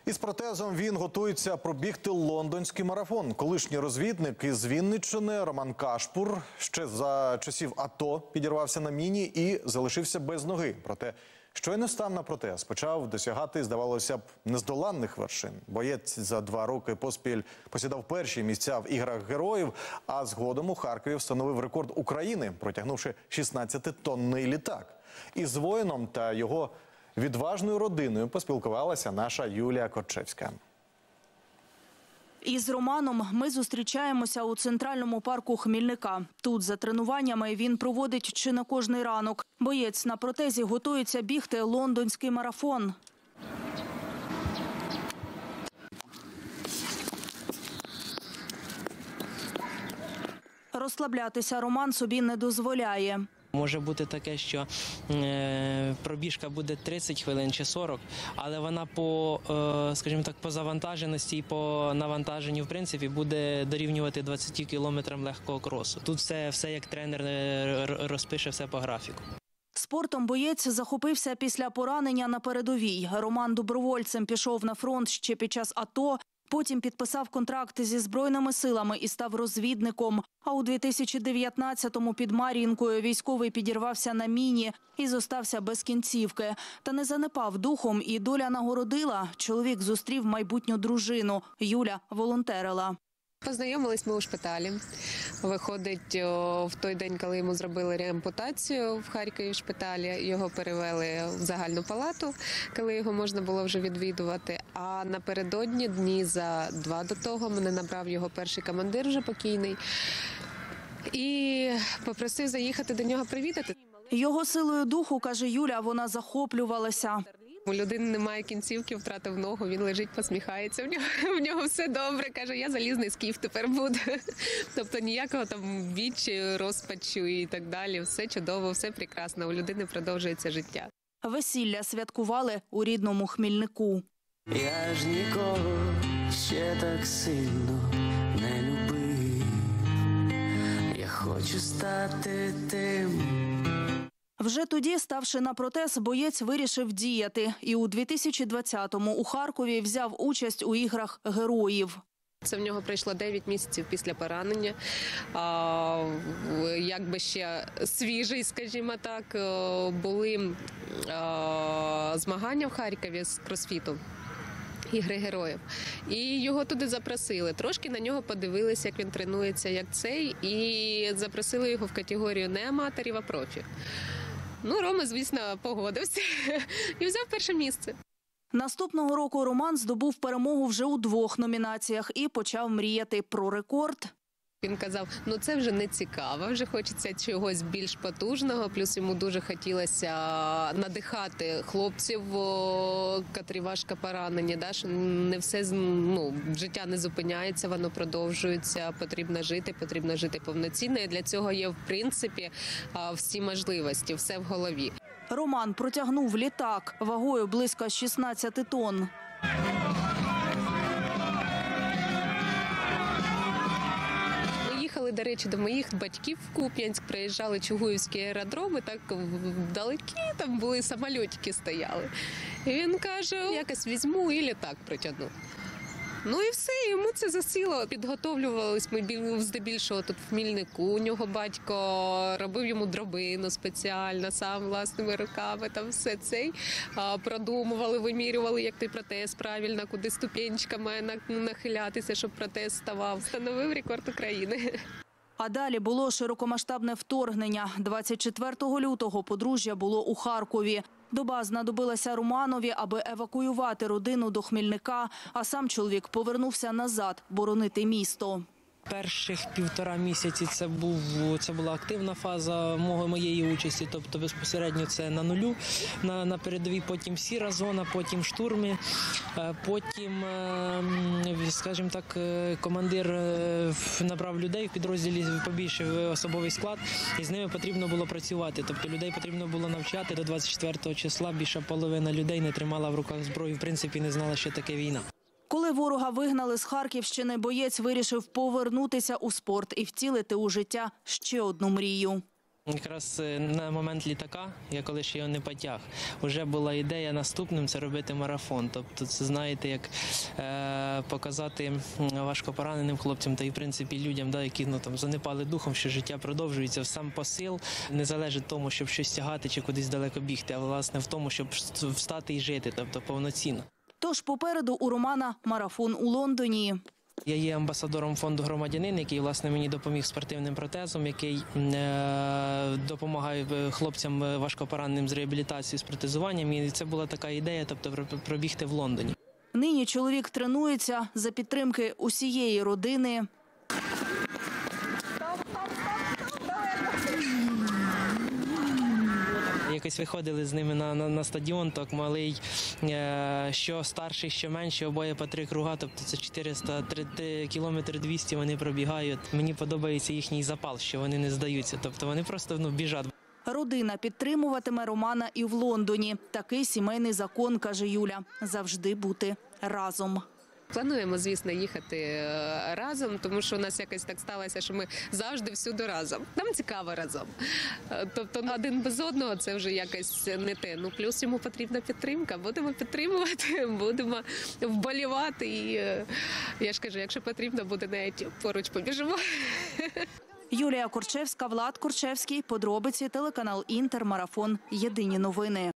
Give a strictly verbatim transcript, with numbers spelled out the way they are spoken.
Із протезом він готується пробігти лондонський марафон. Колишній розвідник із Вінниччини Роман Кашпур ще за часів АТО підірвався на міні і залишився без ноги. Проте щойно став на протез, почав досягати, здавалося б, нездоланних вершин. Боєць за два роки поспіль посідав перші місця в іграх героїв, а згодом у Харкові встановив рекорд України, протягнувши шістнадцятитонний літак. Із воїном та його відважною родиною поспілкувалася наша Юлія Корчевська. Із Романом ми зустрічаємося у центральному парку Хмільника. Тут за тренуваннями він проводить чи не кожний ранок. Боєць на протезі готується бігти лондонський марафон. Розслаблятися Роман собі не дозволяє. Може бути таке, що е, пробіжка буде тридцять хвилин чи сорок, але вона по, е, скажімо так, по завантаженості і по навантаженню, в принципі, буде дорівнювати двадцяти кілометрам легкого кросу. Тут все, все як тренер розпише, все по графіку. Спортом боєць захопився після поранення на передовій. Роман добровольцем пішов на фронт ще під час АТО, потім підписав контракт зі Збройними силами і став розвідником. А у дві тисячі дев'ятнадцятому під Мар'їнкою військовий підірвався на міні і зостався без кінцівки. Та не занепав духом, і доля нагородила. Чоловік зустрів майбутню дружину. Юля волонтерила. Познайомились ми у шпиталі. Виходить, в той день, коли йому зробили реампутацію в Харкові в шпиталі, його перевели в загальну палату, коли його можна було вже відвідувати. А напередодні, дні за два до того, мене набрав його перший командир, вже покійний, і попросив заїхати до нього привітати. Його силою духу, каже Юля, вона захоплювалася. У людини немає кінцівки, втратив ногу, він лежить, посміхається, в нього, в нього все добре. Каже, я залізний скіф тепер буду. Тобто ніякого там відчаю, розпачу і так далі. Все чудово, все прекрасно, у людини продовжується життя. Весілля святкували у рідному Хмільнику. Я ж нікого ще так сильно не любив. Я хочу стати тим. Вже тоді, ставши на протез, боєць вирішив діяти. І у дві тисячі двадцятому у Харкові взяв участь у іграх героїв. Це в нього пройшло дев'ять місяців після поранення. А, якби ще свіжий, скажімо так, були а, змагання в Харкові з кросфіту. Ігри героїв. І його туди запросили. Трошки на нього подивилися, як він тренується, як цей, і запросили його в категорію не аматорів, а профі. Ну, Рома, звісно, погодився і взяв перше місце. Наступного року Роман здобув перемогу вже у двох номінаціях і почав мріяти про рекорд. Він казав, ну це вже не цікаво, вже хочеться чогось більш потужного, плюс йому дуже хотілося надихати хлопців, котрі важко поранені, да, що не все, ну, життя не зупиняється, воно продовжується, потрібно жити, потрібно жити повноцінно, і для цього є, в принципі, всі можливості, все в голові. Роман протягнув літак вагою близько шістнадцяти тонн. Їхали, до речі, до моїх батьків в Куп'янськ, приїжджали Чугуївські аеродроми, так вдалекі там були самолітики стояли. І він каже, якось візьму і літак протягну. Ну і все, йому це засіло. Підготовлювались ми здебільшого тут в Хмільнику. У нього батько робив йому дробину спеціально, сам власними руками, там все це. Продумували, вимірювали, як той протез правильно, куди ступенечка має нахилятися, щоб протез ставав. Встановив рекорд України. А далі було широкомасштабне вторгнення. двадцять четвертого лютого подружжя було у Харкові. Доба знадобилася Романові, аби евакуювати родину до Хмільника, а сам чоловік повернувся назад боронити місто. Перших півтора місяці це був це була активна фаза мого моєї участі, тобто безпосередньо це на нулю, на, на передовій, потім сіра зона, потім штурми, потім, скажімо так, командир набрав людей в підрозділі, побільшив особовий склад, і з ними потрібно було працювати, тобто людей потрібно було навчати. До двадцять четвертого числа більша половина людей не тримала в руках зброю, в принципі не знала, що таке війна. Коли ворога вигнали з Харківщини, боєць вирішив повернутися у спорт і втілити у життя ще одну мрію. Якраз е, на момент літака, я коли ще його не потяг, вже була ідея наступним – це робити марафон. Тобто це, знаєте, як е, показати м, важкопораненим хлопцям та і, в принципі, людям, да, які ну, там, занепали духом, що життя продовжується. Сам посил не залежить в тому, щоб щось тягати чи кудись далеко бігти, а, власне, в тому, щоб встати і жити, тобто повноцінно. Тож попереду у Романа марафон у Лондоні. Я є амбасадором фонду «Громадянин», який, власне, мені допоміг спортивним протезом, який е, допомагає хлопцям важкопораненим з реабілітацією, з протезуванням. І це була така ідея, тобто пробігти в Лондоні. Нині чоловік тренується за підтримки усієї родини. Якось виходили з ними на, на, на стадіон, так малий, е, що старший, що менший, обоє по три круга, тобто це чотириста кілометрів двісті вони пробігають. Мені подобається їхній запал, що вони не здаються, тобто вони просто ну, біжать. Родина підтримуватиме Романа і в Лондоні. Такий сімейний закон, каже Юля, завжди бути разом. Плануємо, звісно, їхати е, разом, тому що у нас якось так сталося, що ми завжди всюди разом. Нам цікаво разом. Е, Тобто один без одного це вже якось не те. Ну, плюс йому потрібна підтримка. Будемо підтримувати, будемо вболівати. І е, я ж кажу, якщо потрібно, буде навіть поруч побіжимо. Юлія Корчевська, Влад Корчевський. Подробиці, телеканал «Інтер», марафон. Єдині новини.